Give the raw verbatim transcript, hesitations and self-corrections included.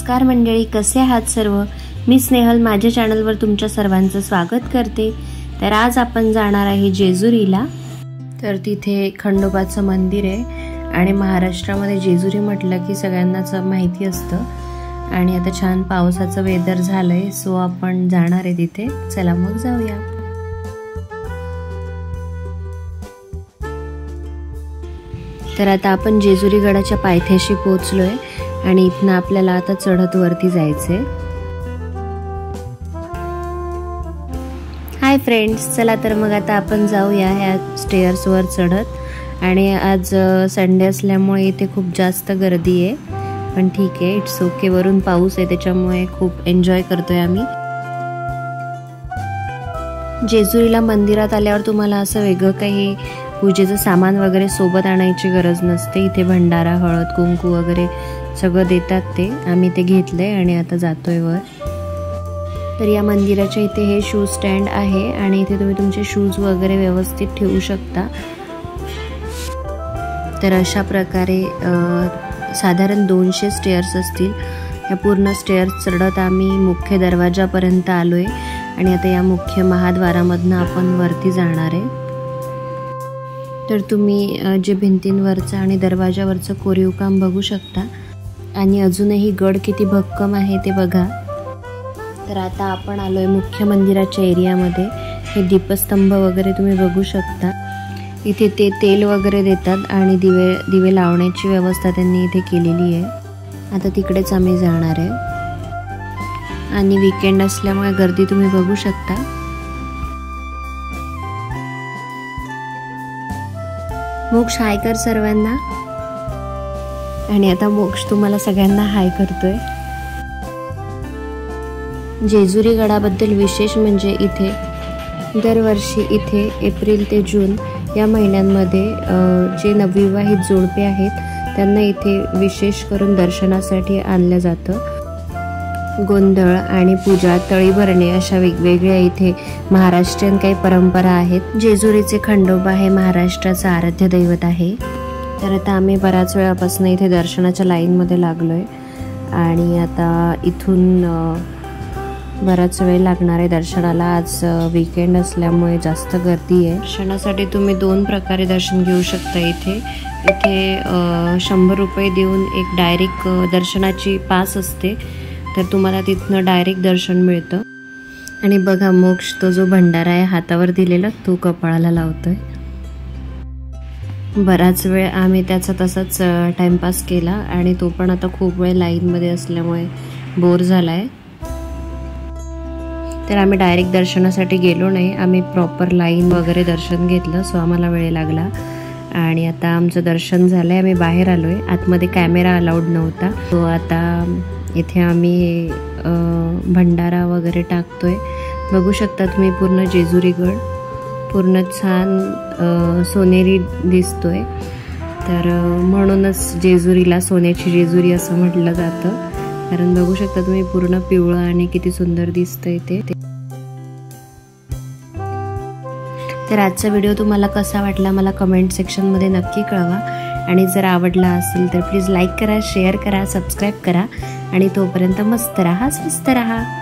नमस्कार मंडळी, कसे आहात सर्व? मी स्नेहल माझ्या चॅनलवर तुमच्या सर्वांचं स्वागत करते। तर आज आपण जाणार आहे जेजुरीला। तर तिथे खंडोबाचं मंदिर आहे आणि महाराष्ट्रामध्ये जेजुरी म्हटलं की सगळ्यांनाच माहिती असतं। आणि आता छान पावसाचं वेदर झालंय, सो आपण जाणार आहे तिथे। चला मग जाऊया। तर आता आपण जेजुरी गडाच्या पायथ्याशी पोहोचलोय आणि इथनं आपल्याला आता चढत वरती जायचंय। हाय फ्रेंड्स, चला तर मग आता आपण जाऊया ह्या स्टेअर्स वर चढत। आणि आज संडे असल्यामुळे इथे खूप जास्त गर्दी आहे, पण ठीक आहे, इट्स ओके। वरून पाऊस आहे त्याच्यामुळे खूप एन्जॉय करतोय आम्ही। जेजुरीला मंदिरात आल्यावर तुम्हाला असं वेगळं काही पूजेचं सामान वगैरे सोबत आणायची गरज नसते। इथे भंडारा, हळद, कुंकू वगैरे सगळं देतात ते। आम्ही ते घेतलंय आणि आता जातोय वर। तर या मंदिराच्या इथे हे शूज स्टँड आहे आणि इथे तुम्ही तुमचे शूज वगैरे व्यवस्थित ठेवू शकता। तर अशा प्रकारे साधारण दोनशे स्टेअर्स असतील। या पूर्ण स्टेअर्स चढत आम्ही मुख्य दरवाजापर्यंत आलोय आणि आता या मुख्य महाद्वारामधनं आपण वरती जाणार आहे। तर तुम्ही जे भिंतींवरचं आणि दरवाजावरचं कोरीव काम बघू शकता आणि अजूनही गड किती भक्कम आहे ते बघा। तर आता आपण आलोय मुख्य मंदिराच्या एरियामध्ये। हे दीपस्तंभ वगैरे तुम्ही बघू शकता। इथे ते तेल वगैरे देतात आणि दिवे दिवे लावण्याची व्यवस्था त्यांनी इथे केलेली आहे। आता तिकडेच आम्ही जाणार आहे आणि वीकेंड असल्यामुळे गर्दी तुम्ही बघू शकता। मोक्ष हाय कर सर्वांना। आणि आता मोक्ष तुम्हाला सगळ्यांना हाय करतोय। जेजुरी गडाबद्दल विशेष म्हणजे इथे दरवर्षी इथे एप्रिल ते जून या महिन्यांमध्ये जे नवविवाहित जोडपे आहेत त्यांना इथे विशेष करून दर्शनासाठी आणलं जातं। गोंधळ आणि पूजा, तळी भरणे अशा वेगवेगळ्या इथे महाराष्ट्रीयन काही परंपरा आहेत। जेजुरीचे खंडोबा हे महाराष्ट्राचं आराध्य दैवत आहे। तर आता आम्ही बऱ्याच वेळापासून इथे दर्शनाच्या लाईनमध्ये लागलोय आणि आता इथून बराच वेळ लागणार आहे दर्शनाला। आज वीकेंड असल्यामुळे जास्त गर्दी आहे। दर्शनासाठी तुम्ही दोन प्रकारे दर्शन घेऊ शकता। इथे इथे शंभर रुपये देऊन एक डायरेक्ट दर्शनाची पास असते, तर तुम्हाला तिथनं डायरेक्ट दर्शन मिळतं। आणि बघा मोक्ष तो जो भंडारा आहे हातावर दिलेला तो कपाळाला लावतोय। बराच वेळ आम्ही त्याचा तसाच टाइमपास केला आणि तो पण आता खूप वेळ लाईनमध्ये असल्यामुळे बोर झालाय। तर आम्ही डायरेक्ट दर्शनासाठी गेलो नाही, आम्ही प्रॉपर लाईन वगैरे दर्शन घेतलं, सो आम्हाला वेळ लागला। आणि आता आमचं दर्शन झालंय, आम्ही बाहेर आलोय। आतमध्ये कॅमेरा अलाउड नव्हता, तो आता इथे आम्ही भंडारा वगैरे टाकतोय। बघू शकता तुम्ही पूर्ण जेजुरी गड पूर्ण छान सोनेरी दिसतोय। तर म्हणूनच जेजुरीला सोन्याची जेजुरी असं म्हटलं जातं, कारण बघू शकता तुम्ही पूर्ण पिवळं आणि किती सुंदर दिसतंय ते। तर आजचा व्हिडिओ तुम्हाला कसा वाटला मला कमेंट सेक्शनमध्ये नक्की कळवा। आणि जर आवडला असेल तर प्लीज लाईक करा, शेअर करा, सबस्क्राईब करा आणि तोपर्यंत मस्त रहा, स्वस्त रहा।